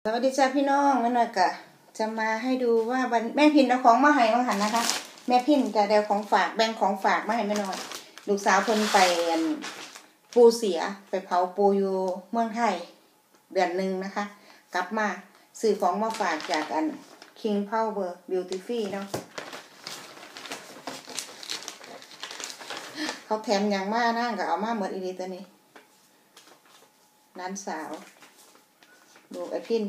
สวัสดีจ้าพี่น้องแม่หน่อยกะจะมาให้ดูว่าแม่พินเอาของมาให้มาหันนะคะแม่พินจะเดาของฝากแบ่งของฝากมาให้แม่หน่อยลูกสาวเพิ่นไปปูเสียไปเผาปูอยู่เมืองไทยเดือนหนึ่งนะคะกลับมาซื้อของมาฝากจากKing Power Beauty Free เนาะเขาแถมอย่างมากนั่งก็เอามาหมดอีดีตัวนี้น้านสาวดูไอพิน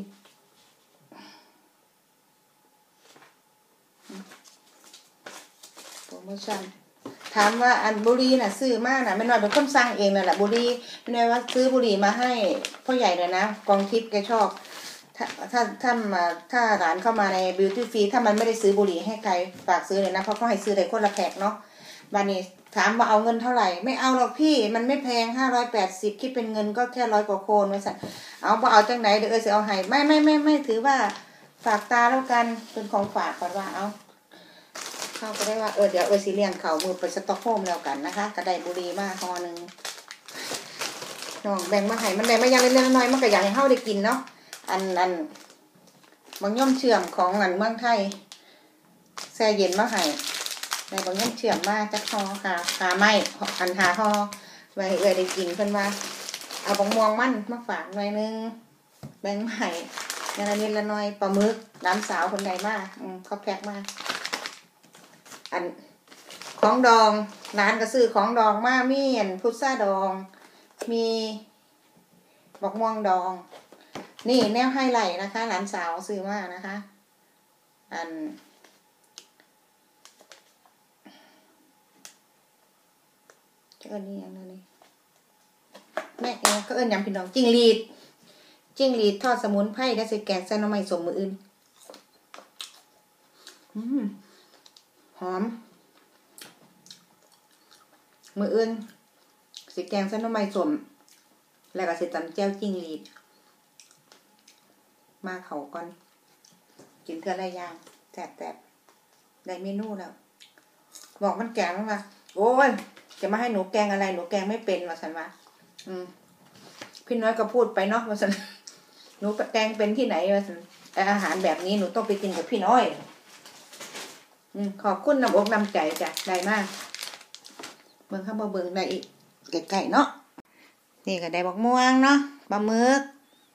โปรโมชั่นถามว่าบุหรี่น่ะซื้อมากน่ะไม่น้อยเป็นคนสั่งเองนั่นแหละบุหรี่ไม่น้อยว่าซื้อบุหรี่มาให้พ่อใหญ่เลยนะกองทิพย์แกชอบถ้าร้านเข้ามาใน Beauty Free ถ้ามันไม่ได้ซื้อบุหรี่ให้ใครฝากซื้อเลยนะเพราะเขาให้ซื้อได้คนละแพ็คเนาะวันนี้ถามว่าเอาเงินเท่าไหร่ไม่เอาหรอกพี่มันไม่แพง580คิดเป็นเงินก็แค่100 กว่าโคนไว้สั่นเอาจังไหนเดี๋ยวจะเอาให้ไม่ถือว่าฝากตาแล้วกันเป็นของฝากก่อนว่าเข้าก็ได้ว่าเดี๋ยวสิเลี้ยงเขามือไปสต็อกโฮล์มแล้วกันนะคะกระไดบุรีมาห่อนึงน้องแบ่งมาให้มันได้มาอย่างเล็กๆน้อยๆมันก็อยากให้เฮาได้กินเนาะบางย่อมเชื่อมของเมืองไทยแช่เย็นมาให้ในบางย่อมเชื่อมมาจักห่อขาไม้หาห่อไว้ได้กินเพิ่นว่าเอาบางม่วงมันมาฝากหน่อยนึงแบ่งมาให้อย่างละนิดละหน่อยปลาหมึกน้ำสาวคนใดมากเขาแพ็คมาของดองร้านก็ซื้อของดองมามีพุทราดองมีบอกม่วงดองนี่แนวไฮไลท์นะคะหลานสาวซื้อมานะคะนี่อย่างนั้นนี่แม่ก็ยำพี่น้องจิ้งหรีดทอดสมุนไพรและใส่แกงใส่หน่อไม้สมมืออื่นหอมมืออื่นสิแกงใส่หน่อไม้สมแล้วก็สิตำแจ่วจิ้งหรีดมาเขาก่อนกินเกลืออะไรอย่างแซ่บได้เมนูแล้วบอกมันแกงมันว่าโอ้ยจะมาให้หนูแกงอะไรหนูแกงไม่เป็นว่าสันว่าพี่น้อยก็พูดไปเนาะว่าสันหนูแกงเป็นที่ไหนว่าสันอาหารแบบนี้หนูต้องไปกินกับพี่น้อยขอบคุณน้ำอกน้ำใจจ้ะได้มากเบิ่งเข้ามาเบิ่งได้อีกไก่เนาะนี่ก็ได้บักม่วงเนาะปลาหมึก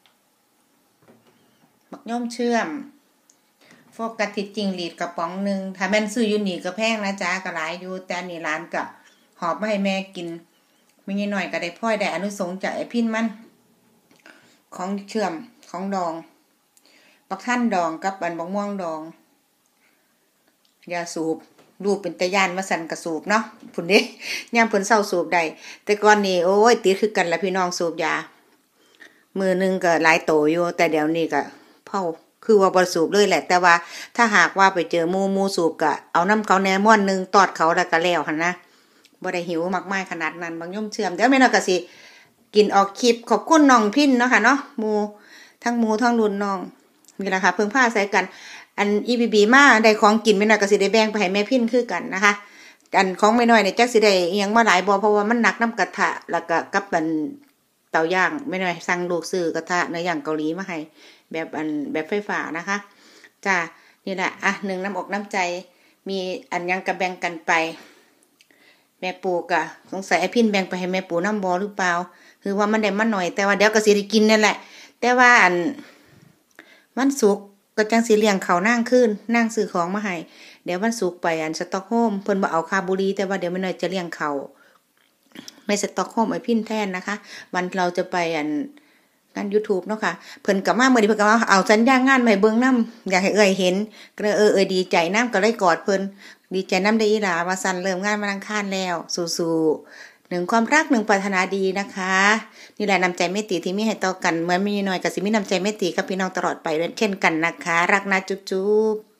บักย่อมเชื่อมโฟกัสที่จิ้งหรีดกระป๋องนึงถ้าแม่นซื้ออยู่นี่ก็แพงนะจ๊ะก็หลายอยู่แต่นี่ร้านก็หอบมาให้แม่กินไม่งี้หน่อยก็ได้พ่อยได้อนุสงส์จากไอ้พินมันของเชื่อมของดองบักท่านดองกับบักม่วงดองยาสูบรูปเป็นตะย่านมาสั่นกระสูบเนาะพุ่นเด้ย่ามเพิ่นเศร้าสูบได้แต่ก่อนนี่โอ้ยติดคือกันละพี่น้องสูบยามือนึงก็หลายโตอยู่แต่เดี๋ยวนี้ก็เผาคือว่าบ่สูบเลยแหละแต่ว่าถ้าหากว่าไปเจอหมู่สูบก็เอาน้ำเขาแหน่ม่วนนึงตอดเขาแล้วก็แล้วหั่นนะบ่ได้หิวมากมายขนาดนั้นบางย่อมเชื่อมเดี๋ยวแม่น้อยก็สิกินออกคลิปขอบคุณน้องพินเนาะค่ะเนาะหมู่ทั้งรุ่นน้องนี่ล่ะค่ะเพิ่งพาใส่กันEBB มาได้ของกินแม่น้อยก็สิได้แบ่งไปให้แม่พินคือกันนะคะของแม่น้อยเนี่ยจักสิได้อีหยังมาหลายบ่เพราะว่ามันหนักน้ำกระทะแล้วก็กับเตาย่างแม่น้อยสั่งลูกซื้อกระทะเนื้อย่างเกาหลีมาให้แบบไฟฟ้านะคะจ้านี่แหละหนึ่งน้ำอกน้ำใจมียังกระแบ่งกันไปแม่ปู่ก็สงสัยไอ้พินแบ่งไปให้แม่ปู่น้ำบ่หรือเปล่าคือว่ามันได้มาหน่อยแต่ว่าเดี๋ยวก็สิได้กินนั่นแหละแต่ว่ามันสุกก็จังสิเลี้ยงเขานั่งขึ้นนั่งซื้อของมาให้เดี๋ยววันศุกร์ไปสต็อกโฮล์มเพิ่นบ่เอาคาบุรีแต่ว่าเดี๋ยวแม่น้อยจะเลี้ยงเขาในสต็อกโฮล์มไอ้พินแทนนะคะวันเราจะไปงาน YouTube เนาะค่ะเพิ่นก็มามื้อนี้เพิ่นก็มาเอาสัญญางานมาให้เบิ่งนำอยากให้เห็นก็เลยดีใจนำก็เลยกอดเพิ่นดีใจนำได้อีหลาว่าสั่นเริ่มงานวันอังคารแล้วสู้ๆ1ความรัก1ปรารถนาดีนะคะนี่แหละน้ำใจเมตตาที่มีให้ต่อกันเหมือนมีน้อยก็สิมีน้ำใจเมตตากับพี่น้องตลอดไปเช่นกันนะคะรักนะจุ๊บ